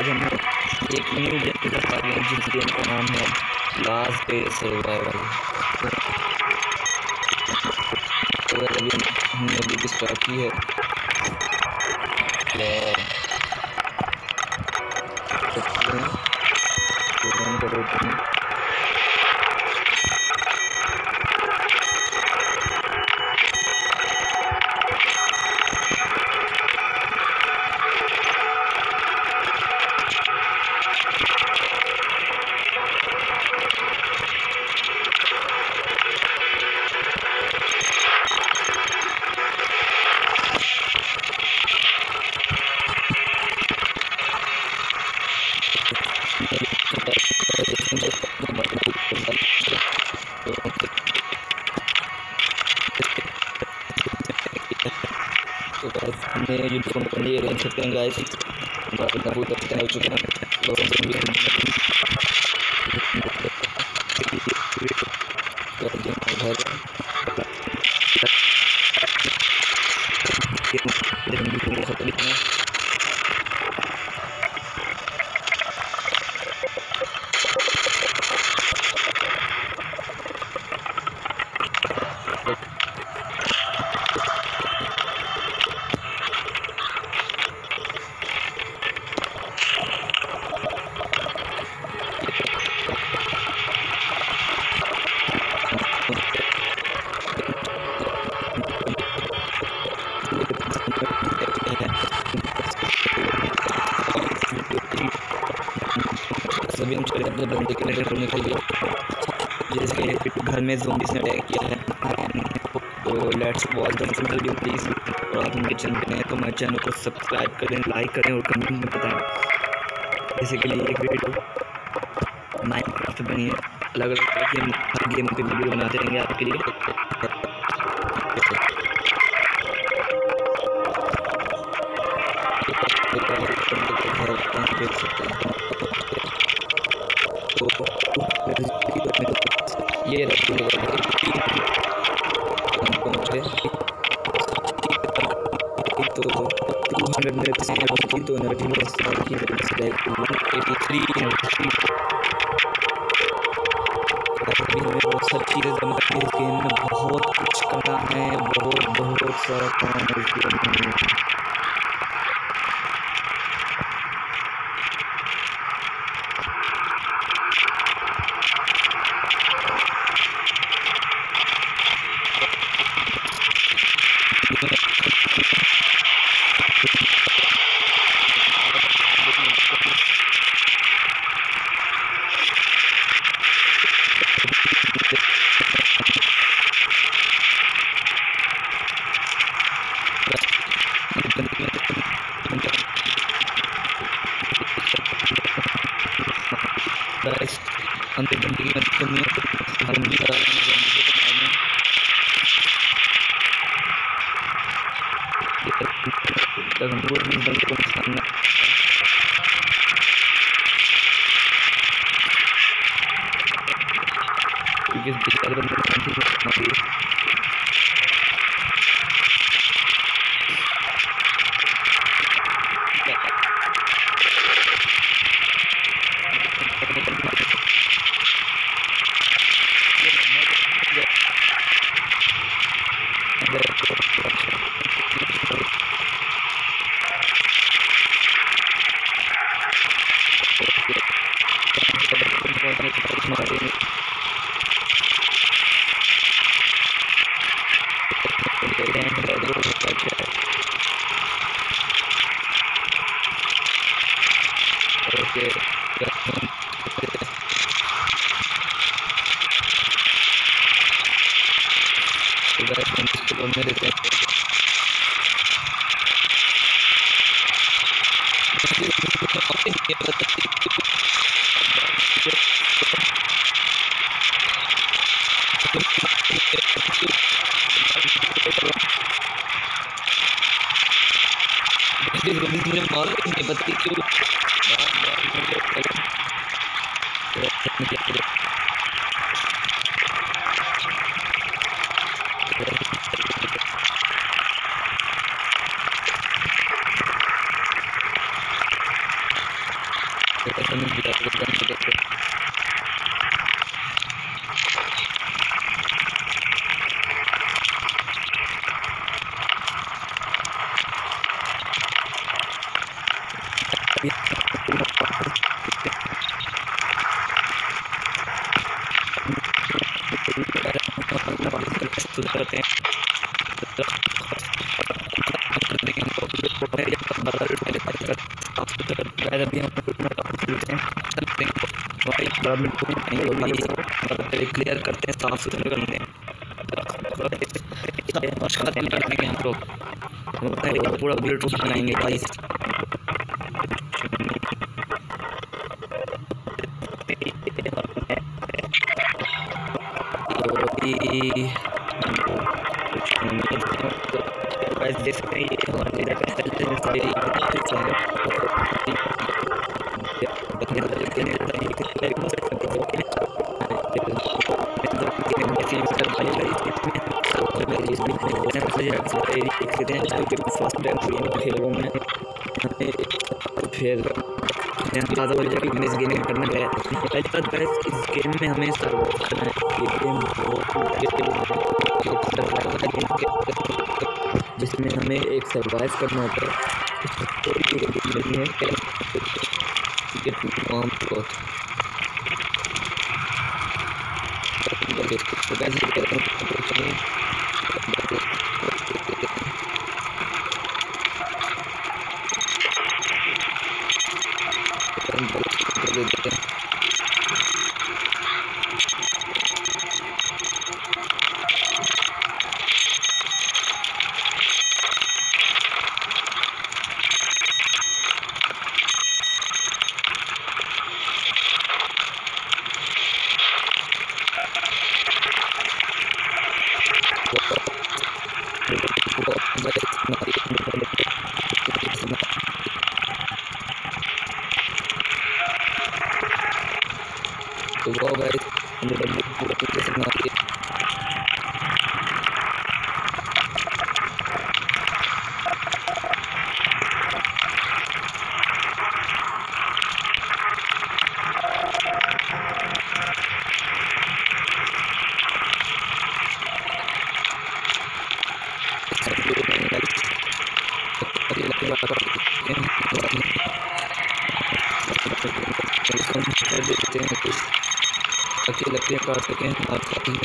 हम एक new game के साथ आ गए हैं जिस गेम का नाम है लास्ट डे सर्वाइवल। तो अभी हमने अभी स्टार्ट की है हमने यूनिफॉर्म पहनी है, देख सकते हैं गाइस। बहुत अच्छा हो चुका है सभी हम चले अपने बंदे के लिए ढूंढने के लिए, जैसे घर में ज़ोंबीज़ ने अटैक किया है। तो let's watch the video please. और आप उनके चैनल पे हैं तो हमारे चैनल को सब्सक्राइब करें, लाइक करें और कमेंट में बताएं। जैसे कि लिए एक वीडियो माइनक्राफ्ट बनी है, अलग अलग तरह की हम हर गेम की वीडियो बनाते रहेंगे आपके लिए। देख सकते हैं तो ये पहुँचे तो 200 मिनट से तो एनर्जी हमें बहुत सारी चीज़ें जमा करनी है। इस गेम में बहुत कुछ करना है, बहुत सारा काम है इस गेम में। अंदर गंदगी मत करनी है, मुझे मालूम नहीं पता क्यों सुथरा करते हैं। क्लियर करते हैं, साफ सुथरा करते हैं, हम लोग पूरा ब्लूटूथ बनाएंगे गाइस। देख सकते हैं ये फिर ज़्यादा हो जाएगी इस गेम में करना है। पहली बात गाइस, इस गेम में हमें सर्वाइव करना है। ये गेम जिसमें हमें एक सर्वाइव करना होता है। तो वो गाइस पूरा तरीके से बना दिया। लकड़ियाँ काट सकें और साथ ही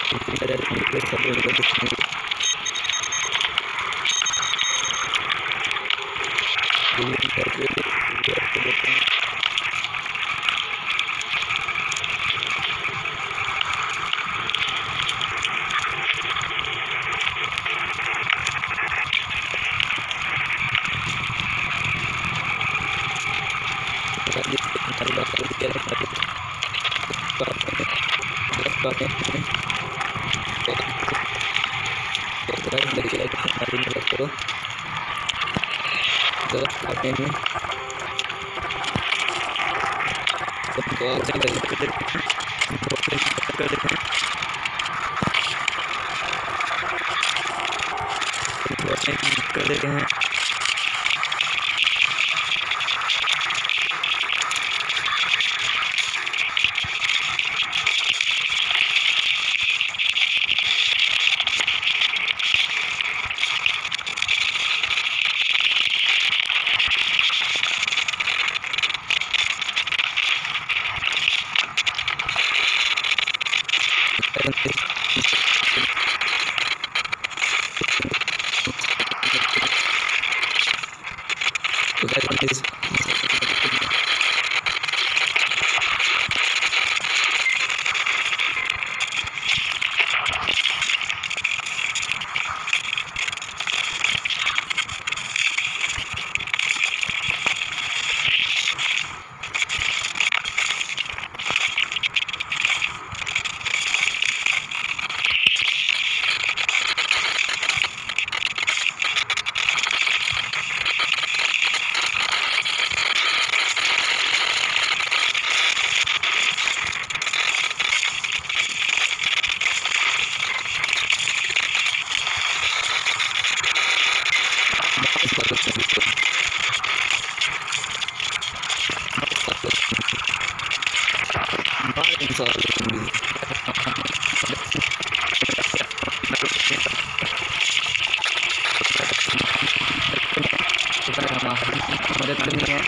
कर देते हैं। मदद करनी है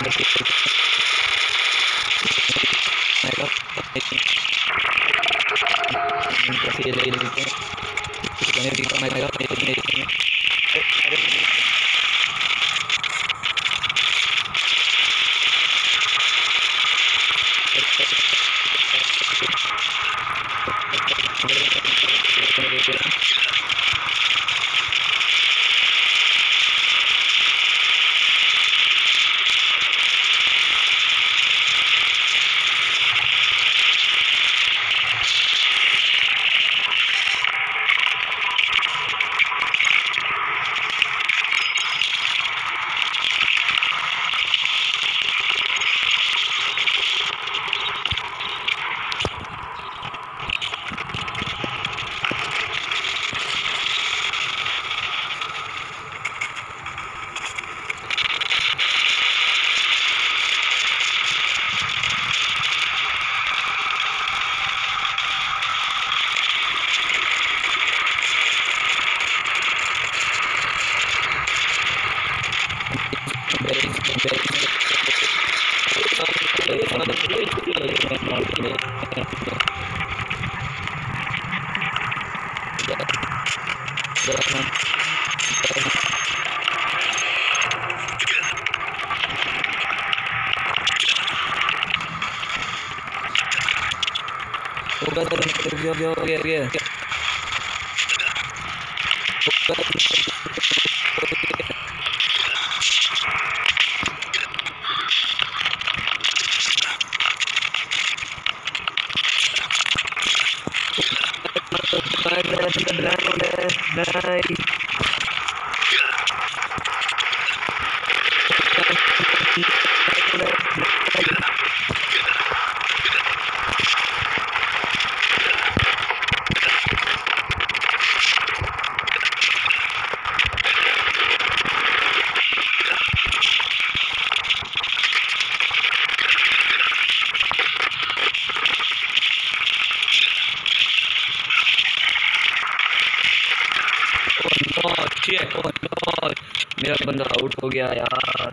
मेरा बंदा आउट हो गया यार।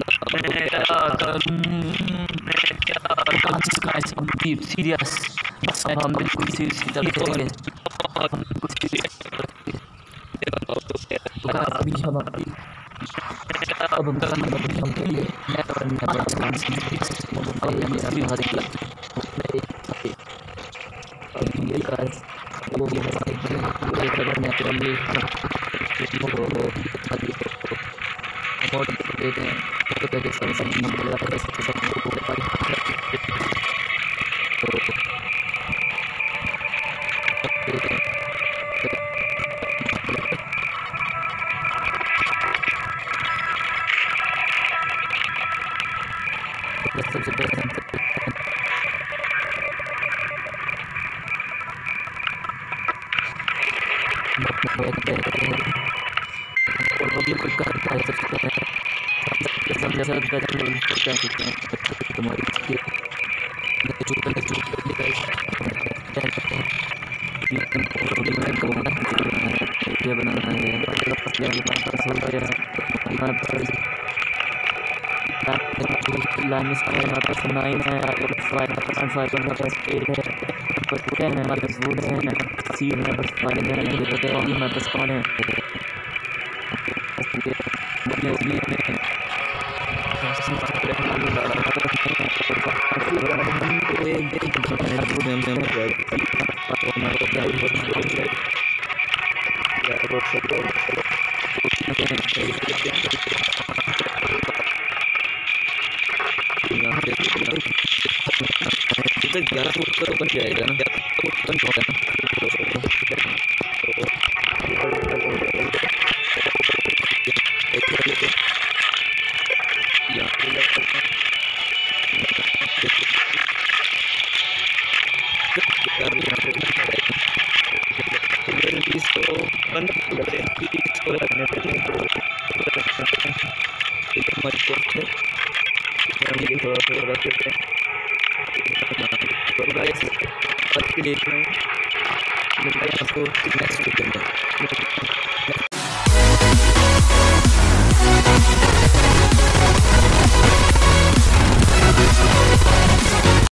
सीरियस हम बिल्कुल सीरियस अभी हम नेक्स्ट वीडियो में